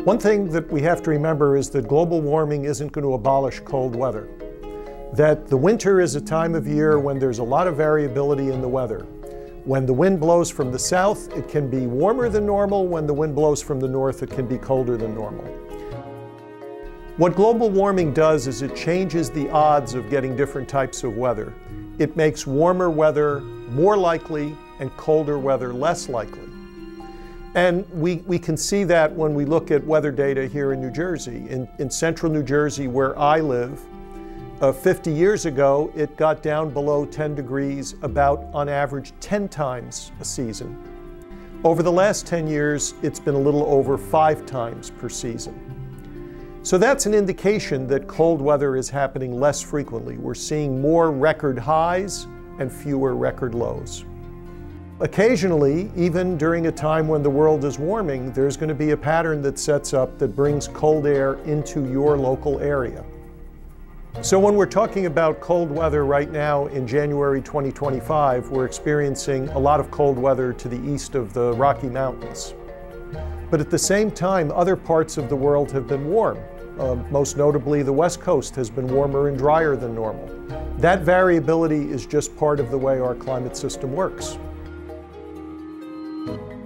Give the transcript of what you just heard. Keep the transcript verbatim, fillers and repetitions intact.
One thing that we have to remember is that global warming isn't going to abolish cold weather. That the winter is a time of year when there's a lot of variability in the weather. When the wind blows from the south, it can be warmer than normal. When the wind blows from the north, it can be colder than normal. What global warming does is it changes the odds of getting different types of weather. It makes warmer weather more likely and colder weather less likely. And we, we can see that when we look at weather data here in New Jersey. In, in central New Jersey, where I live, uh, fifty years ago, it got down below ten degrees about, on average, ten times a season. Over the last ten years, it's been a little over five times per season. So that's an indication that cold weather is happening less frequently. We're seeing more record highs and fewer record lows. Occasionally, even during a time when the world is warming, there's going to be a pattern that sets up that brings cold air into your local area. So when we're talking about cold weather right now in January twenty twenty-five, we're experiencing a lot of cold weather to the east of the Rocky Mountains. But at the same time, other parts of the world have been warm. Uh, most notably, the West Coast has been warmer and drier than normal. That variability is just part of the way our climate system works.